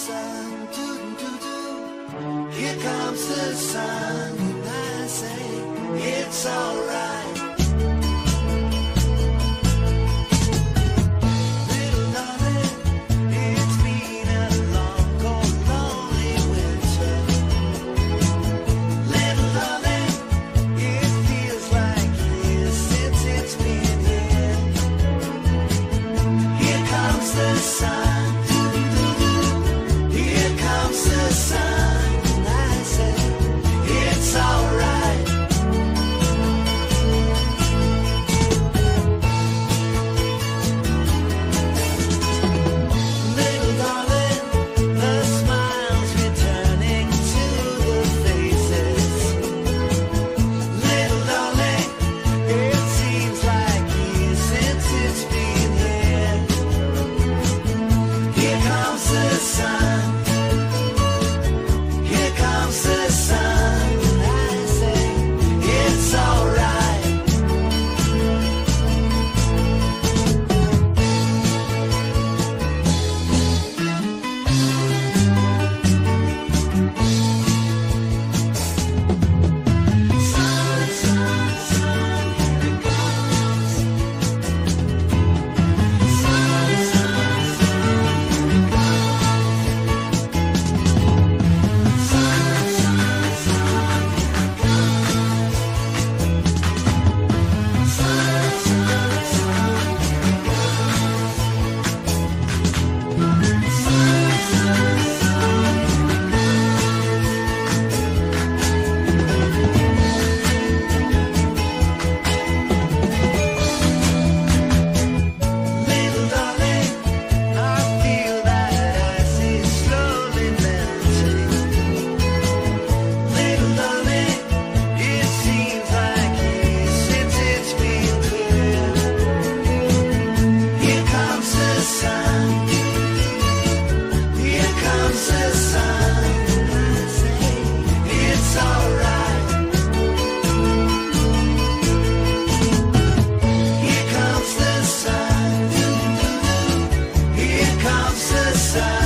sun, doo doo doo. Here comes the sun, and I say it's alright. Little darling, it's been a long, cold, lonely winter. Little darling, it feels like years since it's been here. Here comes the sun. Here comes the sun, and I say it's alright. Little darling, the smiles returning to the faces. Little darling, it seems like years since it's been here. Here comes the sun. Here comes the sun, and I say it's alright. Sun, sun, sun, here it comes. Sun, sun, sun, here it comes. Sun, sun, sun, here it comes. Sun, sun, sun, here it comes. Sun, sun, sun, here it Little darling, I feel that ice is slowly melting. Little darling, it seems like years since it's been clear. Here comes the sun. Here comes the sun, and I say it's alright. Here comes the sun. Here comes the sun.